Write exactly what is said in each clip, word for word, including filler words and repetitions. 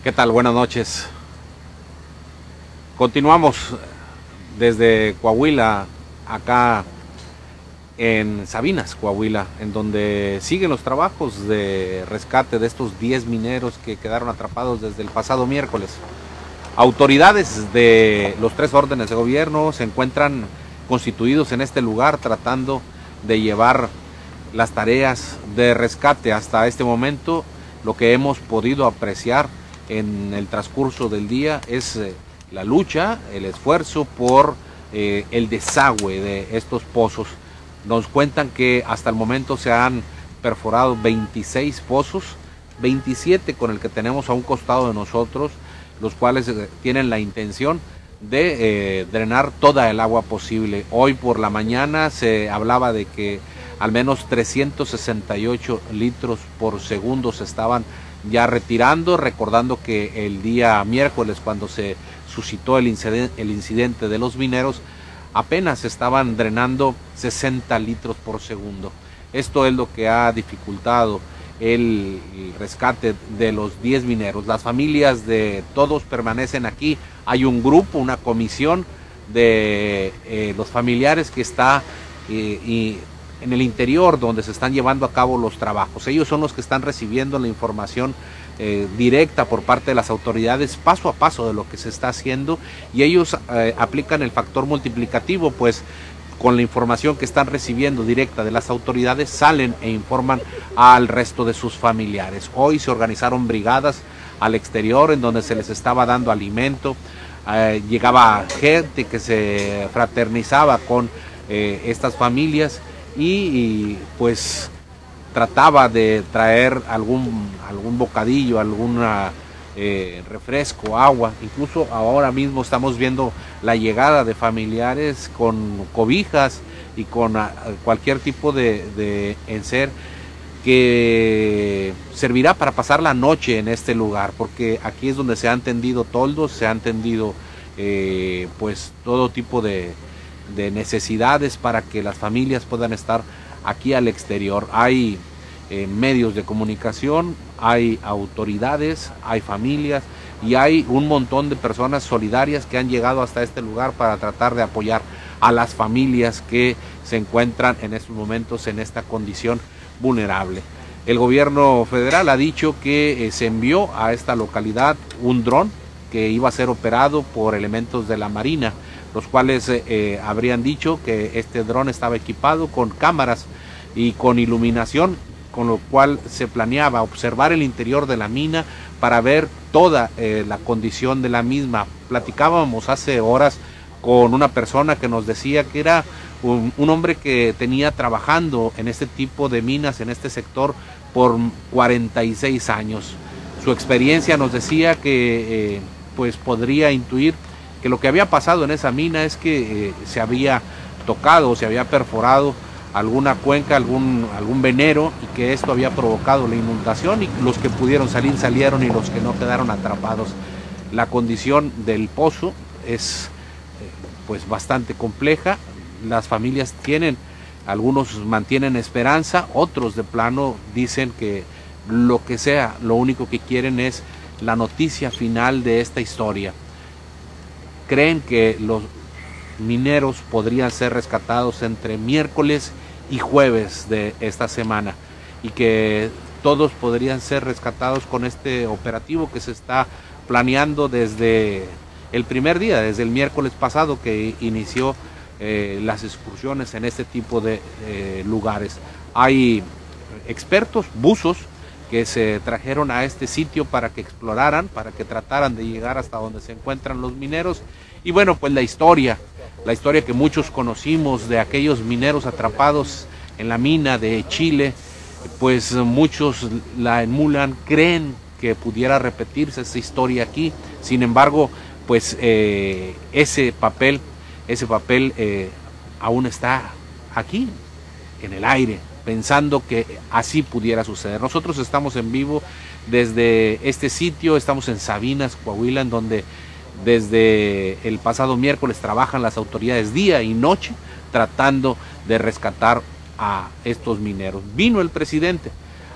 ¿Qué tal? Buenas noches. Continuamos desde Coahuila, acá en Sabinas, Coahuila, en donde siguen los trabajos de rescate de estos diez mineros que quedaron atrapados desde el pasado miércoles. Autoridades de los tres órdenes de gobierno se encuentran constituidos en este lugar tratando de llevar las tareas de rescate. Hasta este momento, lo que hemos podido apreciar en el transcurso del día es eh, la lucha, el esfuerzo por eh, el desagüe de estos pozos. Nos cuentan que hasta el momento se han perforado veintiséis pozos, veintisiete con el que tenemos a un costado de nosotros, los cuales eh, tienen la intención de eh, drenar toda el agua posible. Hoy por la mañana se hablaba de que al menos trescientos sesenta y ocho litros por segundo se estaban ya retirando, recordando que el día miércoles, cuando se suscitó el incidente, el incidente de los mineros, apenas estaban drenando sesenta litros por segundo. Esto es lo que ha dificultado el rescate de los diez mineros. Las familias de todos permanecen aquí. Hay un grupo, una comisión de eh, los familiares que está eh, y en el interior donde se están llevando a cabo los trabajos. Ellos son los que están recibiendo la información eh, directa por parte de las autoridades, paso a paso de lo que se está haciendo, y ellos eh, aplican el factor multiplicativo, pues con la información que están recibiendo directa de las autoridades salen e informan al resto de sus familiares. Hoy se organizaron brigadas al exterior en donde se les estaba dando alimento, eh, llegaba gente que se fraternizaba con eh, estas familias y, y pues trataba de traer algún, algún bocadillo, algún eh, refresco, agua. Incluso ahora mismo estamos viendo la llegada de familiares con cobijas y con a, cualquier tipo de, de enser que servirá para pasar la noche en este lugar, porque aquí es donde se han tendido toldos, se han tendido eh, pues todo tipo de de necesidades para que las familias puedan estar aquí al exterior. Hay eh, medios de comunicación, hay autoridades, hay familias y hay un montón de personas solidarias que han llegado hasta este lugar para tratar de apoyar a las familias que se encuentran en estos momentos en esta condición vulnerable. El gobierno federal ha dicho que eh, se envió a esta localidad un dron que iba a ser operado por elementos de la Marina, los cuales eh, habrían dicho que este dron estaba equipado con cámaras y con iluminación, con lo cual se planeaba observar el interior de la mina para ver toda eh, la condición de la misma. Platicábamos hace horas con una persona que nos decía que era un, un hombre que tenía trabajando en este tipo de minas, en este sector, por cuarenta y seis años. Su experiencia nos decía que eh, pues podría intuir que lo que había pasado en esa mina es que eh, se había tocado, se había perforado alguna cuenca, algún, algún venero, y que esto había provocado la inundación, y los que pudieron salir salieron y los que no quedaron atrapados. La condición del pozo es eh, pues bastante compleja. Las familias tienen, algunos mantienen esperanza, otros de plano dicen que lo que sea, lo único que quieren es la noticia final de esta historia. Creen que los mineros podrían ser rescatados entre miércoles y jueves de esta semana y que todos podrían ser rescatados con este operativo que se está planeando desde el primer día, desde el miércoles pasado que inició eh, las excursiones en este tipo de eh, lugares. Hay expertos, buzos, que se trajeron a este sitio para que exploraran, para que trataran de llegar hasta donde se encuentran los mineros. Y bueno, pues la historia, la historia que muchos conocimos de aquellos mineros atrapados en la mina de Chile, pues muchos la emulan, creen que pudiera repetirse esa historia aquí. Sin embargo, pues eh, ese papel, ese papel eh, aún está aquí, en el aire, pensando que así pudiera suceder. Nosotros estamos en vivo desde este sitio, estamos en Sabinas, Coahuila, en donde desde el pasado miércoles trabajan las autoridades día y noche tratando de rescatar a estos mineros. Vino el presidente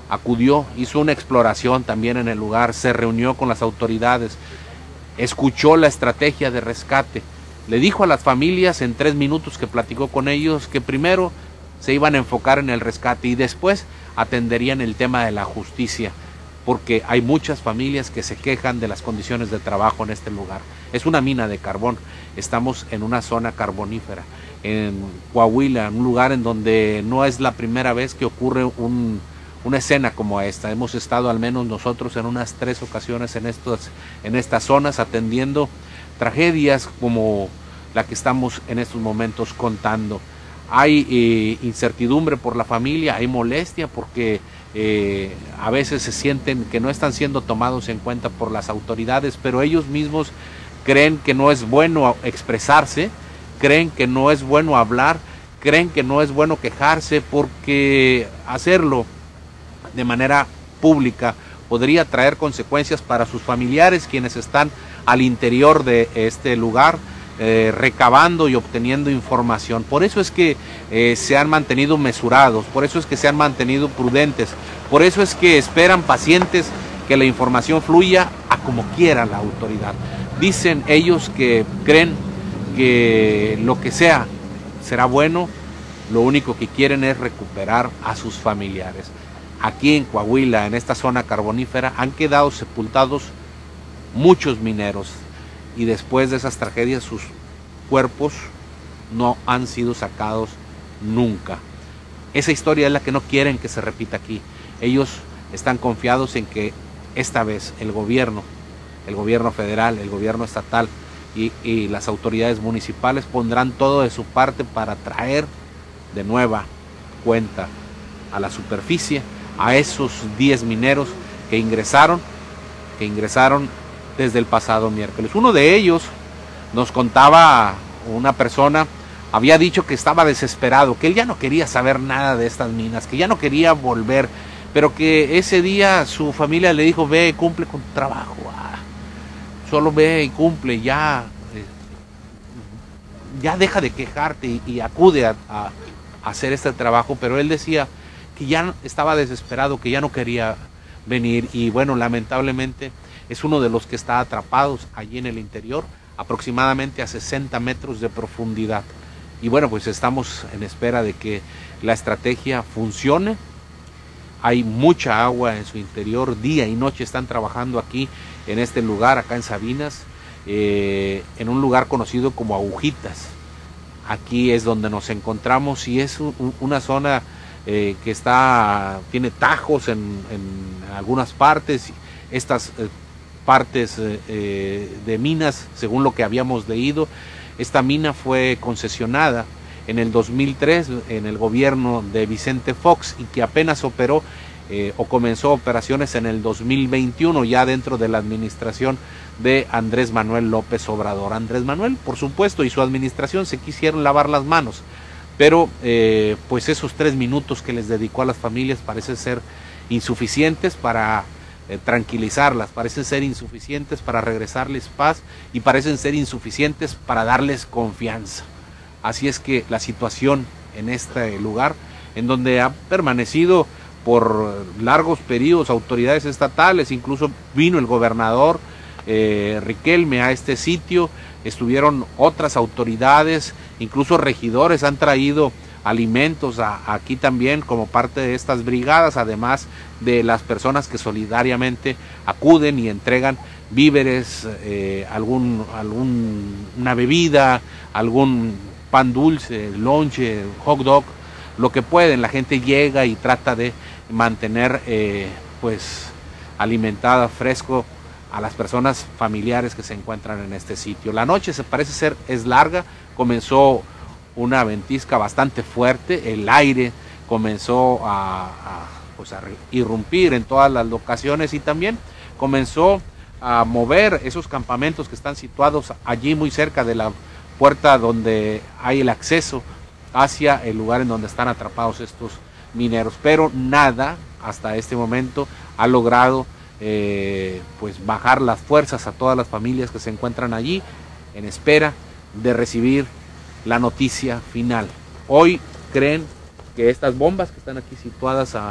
acudió, hizo una exploración también en el lugar, se reunió con las autoridades, escuchó la estrategia de rescate, le dijo a las familias en tres minutos que platicó con ellos que primero se iban a enfocar en el rescate y después atenderían el tema de la justicia, porque hay muchas familias que se quejan de las condiciones de trabajo en este lugar. Es una mina de carbón, estamos en una zona carbonífera, en Coahuila, un lugar en donde no es la primera vez que ocurre un, una escena como esta. Hemos estado al menos nosotros en unas tres ocasiones en, estos, en estas zonas atendiendo tragedias como la que estamos en estos momentos contando. Hay eh, incertidumbre por la familia, hay molestia porque eh, a veces se sienten que no están siendo tomados en cuenta por las autoridades, pero ellos mismos creen que no es bueno expresarse, creen que no es bueno hablar, creen que no es bueno quejarse porque hacerlo de manera pública podría traer consecuencias para sus familiares, quienes están al interior de este lugar, Eh, recabando y obteniendo información. Por eso es que eh, se han mantenido mesurados, por eso es que se han mantenido prudentes, por eso es que esperan pacientes que la información fluya a como quiera la autoridad. Dicen ellos que creen que lo que sea será bueno, lo único que quieren es recuperar a sus familiares. Aquí en Coahuila, en esta zona carbonífera, han quedado sepultados muchos mineros, y después de esas tragedias sus cuerpos no han sido sacados nunca. Esa historia es la que no quieren que se repita aquí. Ellos están confiados en que esta vez el gobierno, el gobierno federal, el gobierno estatal y, y las autoridades municipales pondrán todo de su parte para traer de nueva cuenta a la superficie a esos diez mineros que ingresaron, que ingresaron desde el pasado miércoles. Uno de ellos nos contaba, una persona había dicho que estaba desesperado, que él ya no quería saber nada de estas minas, que ya no quería volver, pero que ese día su familia le dijo: ve, cumple con tu trabajo, ah, solo ve y cumple, ya, eh, ya deja de quejarte y, y acude a, a, a hacer este trabajo. Pero él decía que ya estaba desesperado, que ya no quería venir, y bueno, lamentablemente es uno de los que está atrapados allí en el interior, aproximadamente a sesenta metros de profundidad. Y bueno, pues estamos en espera de que la estrategia funcione. Hay mucha agua en su interior, día y noche están trabajando aquí en este lugar, acá en Sabinas, eh, en un lugar conocido como Agujitas. Aquí es donde nos encontramos y es un, una zona eh, que está, tiene tajos en, en algunas partes. Estas eh, partes eh, de minas, según lo que habíamos leído, esta mina fue concesionada en el dos mil tres en el gobierno de Vicente Fox y que apenas operó eh, o comenzó operaciones en el dos mil veintiuno, ya dentro de la administración de Andrés Manuel López Obrador. Andrés Manuel, por supuesto, y su administración se quisieron lavar las manos, pero eh, pues esos tres minutos que les dedicó a las familias parecen ser insuficientes para Eh, tranquilizarlas, parecen ser insuficientes para regresarles paz y parecen ser insuficientes para darles confianza. Así es que la situación en este lugar, en donde ha permanecido por largos periodos autoridades estatales, incluso vino el gobernador eh, Riquelme a este sitio, estuvieron otras autoridades, incluso regidores han traído alimentos a, aquí también como parte de estas brigadas, además de las personas que solidariamente acuden y entregan víveres, eh, algún, algún, una bebida, algún pan dulce, lonche, hot dog, lo que pueden. La gente llega y trata de mantener eh, pues alimentada, fresco a las personas familiares que se encuentran en este sitio. La noche se parece ser es larga, comenzó una ventisca bastante fuerte, el aire comenzó a, a, pues a irrumpir en todas las locaciones y también comenzó a mover esos campamentos que están situados allí muy cerca de la puerta donde hay el acceso hacia el lugar en donde están atrapados estos mineros, pero nada hasta este momento ha logrado eh, pues bajar las fuerzas a todas las familias que se encuentran allí en espera de recibir la noticia final. Hoy creen que estas bombas que están aquí situadas a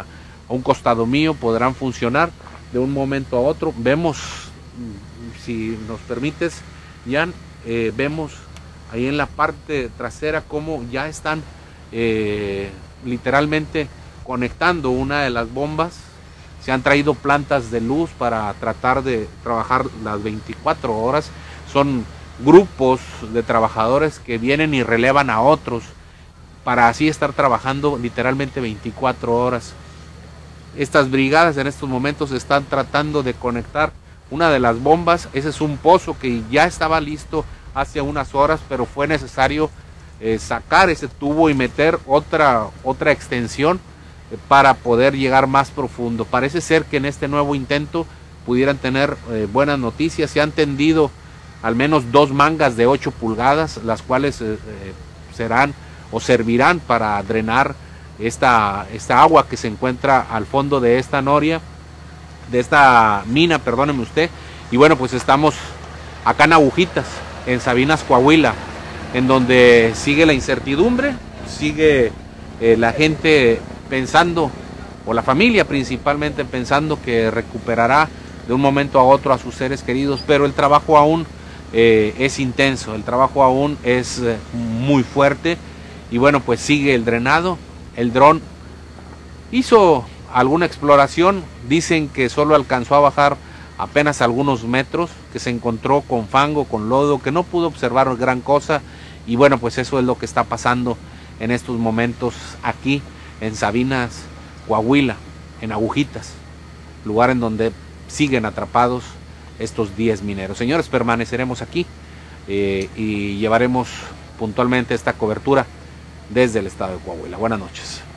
a un costado mío podrán funcionar de un momento a otro. Vemos, si nos permites, Jan, eh, vemos ahí en la parte trasera cómo ya están eh, literalmente conectando una de las bombas. Se han traído plantas de luz para tratar de trabajar las veinticuatro horas. Son grupos de trabajadores que vienen y relevan a otros para así estar trabajando literalmente veinticuatro horas. Estas brigadas en estos momentos están tratando de conectar una de las bombas. Ese es un pozo que ya estaba listo hace unas horas, pero fue necesario eh, sacar ese tubo y meter otra, otra extensión eh, para poder llegar más profundo. Parece ser que en este nuevo intento pudieran tener eh, buenas noticias. Se han tendido al menos dos mangas de ocho pulgadas, las cuales eh, eh, serán o servirán para drenar esta, esta agua que se encuentra al fondo de esta noria, de esta mina, perdóneme usted. Y bueno, pues estamos acá en Agujitas, en Sabinas, Coahuila, en donde sigue la incertidumbre, sigue eh, la gente pensando, o la familia principalmente pensando que recuperará de un momento a otro a sus seres queridos, pero el trabajo aún eh, es intenso, el trabajo aún es eh, muy fuerte. Y bueno, pues sigue el drenado. El dron hizo alguna exploración, dicen que solo alcanzó a bajar apenas algunos metros, que se encontró con fango, con lodo, que no pudo observar gran cosa. Y bueno, pues eso es lo que está pasando en estos momentos aquí en Sabinas, Coahuila, en Agujitas, lugar en donde siguen atrapados estos diez mineros. Señores, permaneceremos aquí eh, y llevaremos puntualmente esta cobertura desde el estado de Coahuila. Buenas noches.